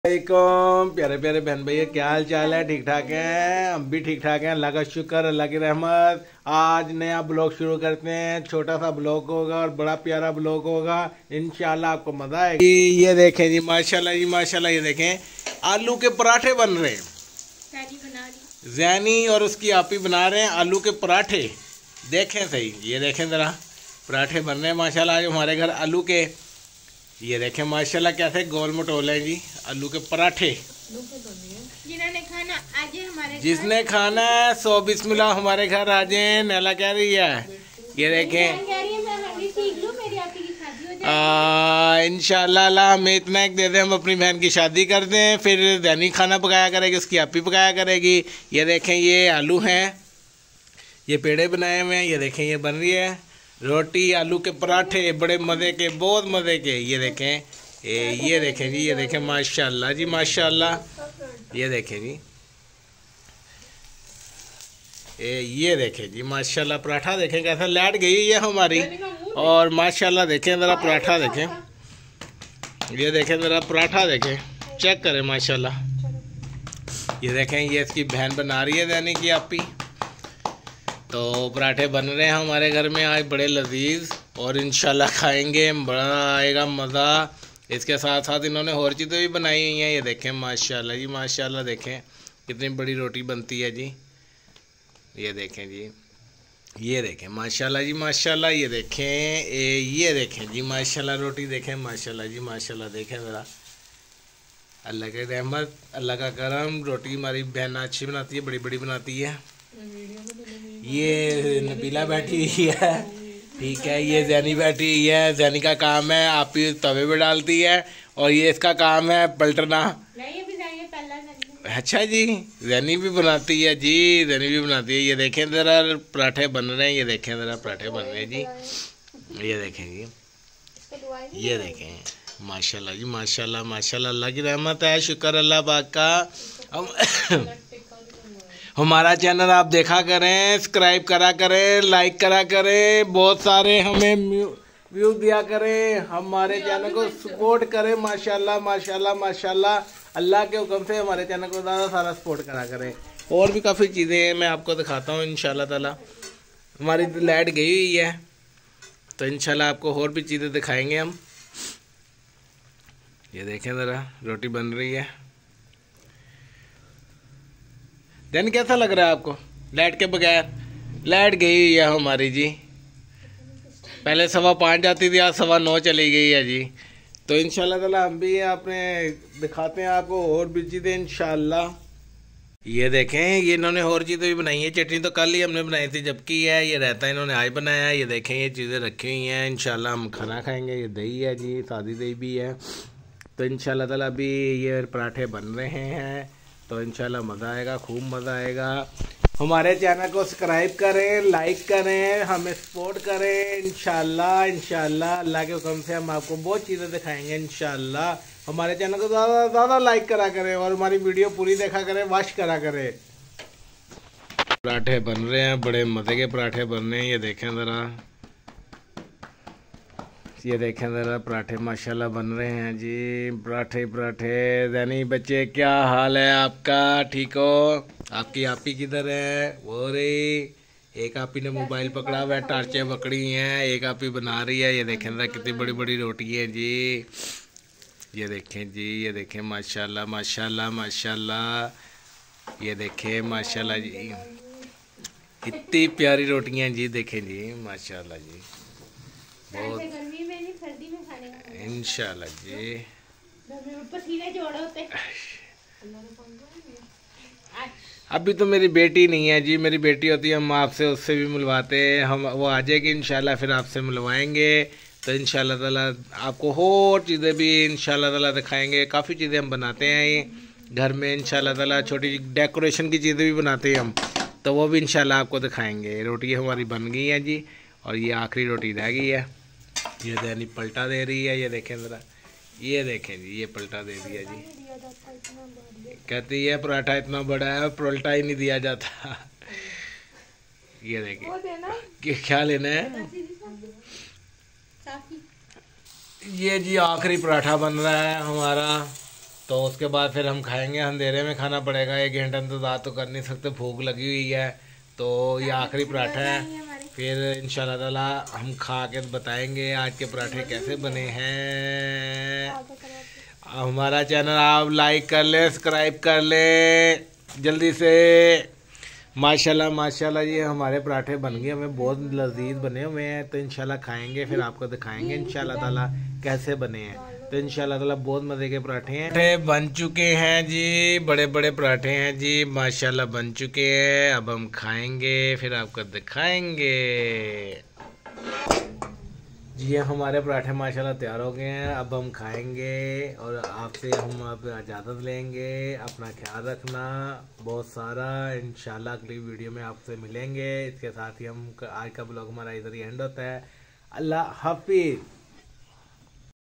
वालेकुम प्यारे प्यारे बहन भैया, क्या हाल चाल है? ठीक ठाक हैं? हम भी ठीक ठाक हैं, अल्लाह का शुक्र, अल्लाह की रहमत। आज नया ब्लॉग शुरू करते हैं। छोटा सा ब्लॉग होगा और बड़ा प्यारा ब्लॉग होगा, इंशाल्लाह आपको मजा आएगा। ये देखें जी, माशाल्लाह जी माशाल्लाह। ये देखें आलू के पराठे बन रहे हैं। जैनी और उसकी आपी बना रहे हैं आलू के पराठे। देखें सही, ये देखें ज़रा, पराठे बन रहे हैं माशाल्लाह आज हमारे घर आलू के। ये देखें माशाल्लाह कैसे गोल मटोल है जी आलू के पराठे। जिसने खाना है 100 बिस्मिल्लाह हमारे घर आ जाए। नैला कह रही है, ये देखें इंशाल्लाह अल्लाह हमें इतना एक दे दे, हम अपनी बहन की शादी कर दें, फिर दैनी खाना पकाया करेगी, उसकी आपी पकाया करेगी। ये देखें ये आलू हैं, ये पेड़े बनाए हुए हैं। ये देखें ये बन रही है रोटी आलू के पराठे, बड़े मज़े के, बहुत मज़े के। ये देखें ये देखें जी, ये देखें माशाल्लाह जी माशाल्लाह। ये देखें जी, ये देखें जी माशाल्लाह। पराठा देखें कैसा लैट गई है हमारी। और माशाल्लाह देखें ज़रा पराठा देखें, ये देखें ज़रा पराठा देखें, चेक करें माशाल्लाह। ये देखें ये इसकी बहन बना रही है दैनी की आपी। तो पराठे बन रहे हैं हमारे घर में आज बड़े लजीज, और इंशाल्लाह खाएंगे, बड़ा आएगा मज़ा। इसके साथ साथ इन्होंने और चीज़ें भी बनाई हुई हैं। ये देखें माशाल्लाह जी माशाल्लाह, देखें कितनी बड़ी रोटी बनती है जी। ये देखें जी, ये देखें माशाल्लाह जी माशाल्लाह। ये देखें ये देखें जी माशाल्लाह रोटी देखें माशाल्लाह जी माशाल्लाह। देखें ज़रा, अल्लाह की रहमत, अल्लाह का करम। रोटी हमारी बहन अच्छी बनाती है, बड़ी बड़ी बनाती है। ये नबीला बैठी हुई है, ठीक है। ये जैनी बैठी हुई है, जैनी का काम है आप ही तवे पे डालती है, और ये इसका काम है पलटना। अच्छा जी, जैनी भी बनाती है जी, जैनी भी बनाती है। ये देखें ज़रा पराठे बन रहे हैं, ये देखें ज़रा पराठे बन रहे हैं जी। ये देखें जी, ये देखें माशाल्लाह जी माशाल्लाह माशाल्लाह। अल्लाह की रहमत है, शुक्र अल्लाह पाक का। हमारा चैनल आप देखा करें, सब्सक्राइब करा करें, लाइक करा करें, बहुत सारे हमें व्यू दिया करें, हमारे चैनल को सपोर्ट करें माशाल्लाह माशाल्लाह माशाल्लाह। अल्लाह के हुक्म से हमारे चैनल को ज़्यादा सारा सपोर्ट करा करें। और भी काफ़ी चीज़ें हैं, मैं आपको दिखाता हूँ इंशाल्लाह ताला। हमारी लाइट गई हुई है, तो इंशाल्लाह आपको और भी चीज़ें दिखाएंगे हम। ये देखें ज़रा रोटी बन रही है। दिन कैसा लग रहा है आपको लाइट के बगैर? लाइट गई हुई है हमारी जी, पहले 5:15 जाती थी, आज 9:15 चली गई है जी। तो इंशाल्लाह ताला हम भी अपने दिखाते हैं आपको और भी चीज़ें इंशाल्लाह। ये देखें ये इन्होंने और चीज़ें भी बनाई है। चटनी तो कल ही हमने बनाई थी, जबकि है ये रहता है इन्होंने आज बनाया है। ये देखें ये चीज़ें रखी हुई हैं, इंशाल्लाह हम खाना खाएँगे। ये दही है जी, सादी दही भी है। तो इंशाल्लाह ताला अभी ये पराठे बन रहे हैं, तो इंशाल्लाह मज़ा आएगा, खूब मज़ा आएगा। हमारे चैनल को सब्सक्राइब करें, लाइक करें, हमें सपोर्ट करें इंशाल्लाह इंशाल्लाह। अल्लाह के हुक्म से हम आपको बहुत चीज़ें दिखाएंगे इंशाल्लाह। हमारे चैनल को ज़्यादा से ज़्यादा लाइक करा करें और हमारी वीडियो पूरी देखा करें, वॉच करा करें। पराठे बन रहे हैं, बड़े मज़े के पराठे बन रहे हैं। ये देखें ज़रा, ये देखें ज़रा पराठे माशाल्लाह बन रहे हैं जी। पराठे पराठे। दैनी बच्चे क्या हाल है आपका? ठीक हो? आपकी आपी किधर है? वो रे, एक आपी ने मोबाइल पकड़ा हुआ है, टार्चें पकड़ी हैं, एक आपी बना रही है। ये देखें ज़रा कितनी बड़ी बड़ी रोटी है जी। ये देखें जी, ये देखें माशाल्लाह माशाल्लाह माशाल्लाह। ये देखें माशाल्लाह जी, इतनी प्यारी रोटियाँ जी। देखें जी माशाल्लाह जी, बहुत इंशाल्लाह जी। अभी तो मेरी बेटी नहीं है जी, मेरी बेटी होती है हम आपसे उससे भी मिलवाते हैं। हम वो आ जाएगी इंशाल्लाह, फिर आपसे मिलवाएंगे। तो इंशाल्लाह ताला आपको और चीज़ें भी इंशाल्लाह ताला दिखाएंगे। काफ़ी चीज़ें हम बनाते हैं ये घर में इंशाल्लाह ताला, छोटी डेकोरेशन की चीज़ें भी बनाते हैं हम, तो वो भी इंशाल्लाह आपको दिखाएंगे। रोटी हमारी बन गई है जी, और ये आखिरी रोटी रह गई है। ये दैनी पलटा दे रही है, ये देखें ज़रा, ये देखें जी, ये पलटा दे दिया जी। कहती है पराठा इतना बड़ा है, पलटा ही नहीं दिया जाता। ये देखें क्या लेना है। ये जी आखिरी पराठा बन रहा है हमारा, तो उसके बाद फिर हम खाएंगे, अंधेरे में खाना पड़ेगा, 1 घंटा इंतज़ार तो कर नहीं सकते, भूख लगी हुई है। तो ये आखिरी पराठा है, फिर इंशाल्लाह ताला हम खा के बताएंगे आज के पराठे कैसे बने हैं। हमारा चैनल आप लाइक कर ले, सब्सक्राइब कर ले जल्दी से। माशाल्लाह माशाल्लाह ये हमारे पराठे बन गए, हमें बहुत लजीज बने हुए हैं। तो इंशाल्लाह खाएंगे, फिर आपको दिखाएंगे इंशाल्लाह ताला कैसे बने हैं। तो इंशाल्लाह ताला बहुत मज़े के पराठे हैं, पराठे बन चुके हैं जी, बड़े बड़े पराठे हैं जी, माशाल्लाह बन चुके हैं। अब हम खाएंगे, फिर आपको दिखाएंगे जी। हमारे पराठे माशाल्लाह तैयार हो गए हैं, अब हम खाएंगे और आपसे हम अब इजाज़त लेंगे। अपना ख्याल रखना बहुत सारा, इंशाल्लाह अगली वीडियो में आपसे मिलेंगे। इसके साथ ही हम आज का ब्लॉग हमारा इधर ही एंड होता है। अल्लाह हाफिज़।